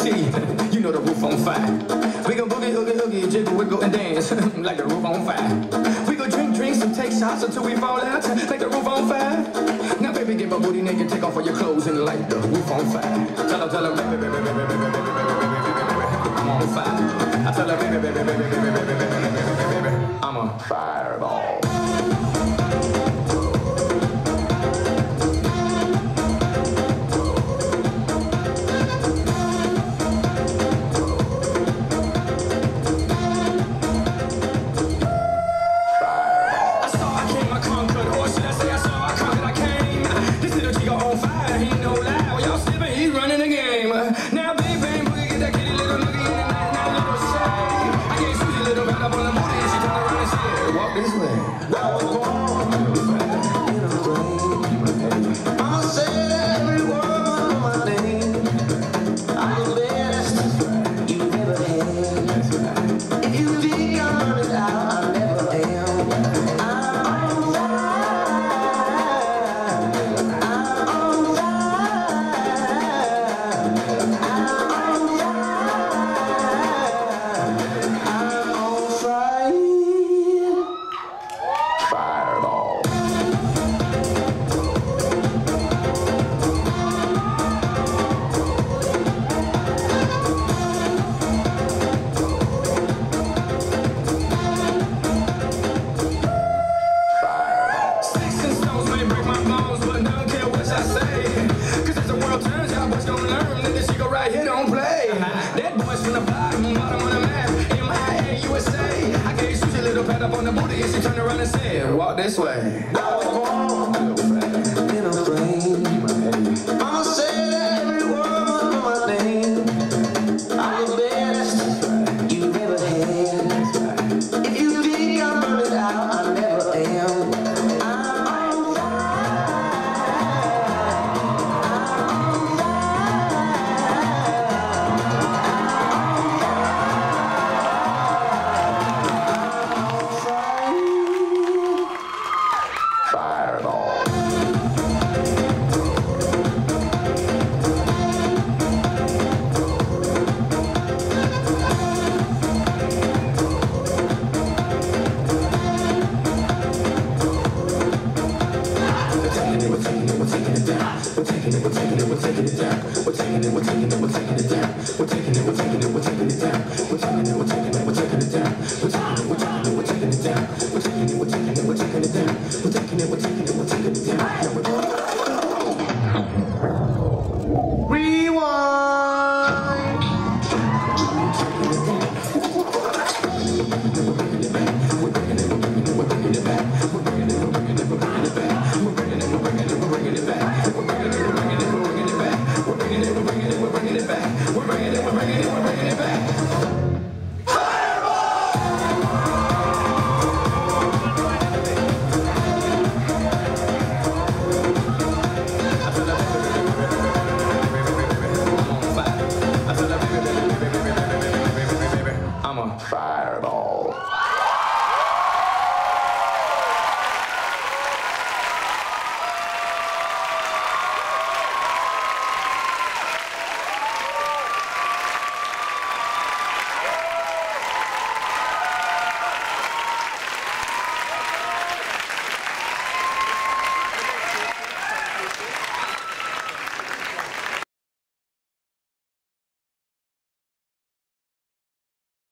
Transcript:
see, you know the roof on fire. We gon' boogie, oogie, oogie, jiggle, wiggle, and dance like the roof on fire. We gon' drink drinks and take shots until we fall out like the roof on fire. Now baby, get my booty naked, take off all your clothes and light the roof on fire. Tell her, baby, baby, baby, baby, baby, baby, baby, I'm on fire. I tell her, baby, baby, baby, baby, baby, baby, baby, baby, I'm a fireball. Up on the booty and she turned around and said, walk this way. In a frame, I'ma say every word of my name. I'm the best you've ever had. If you think I'm running out, I never am. We're taking it down.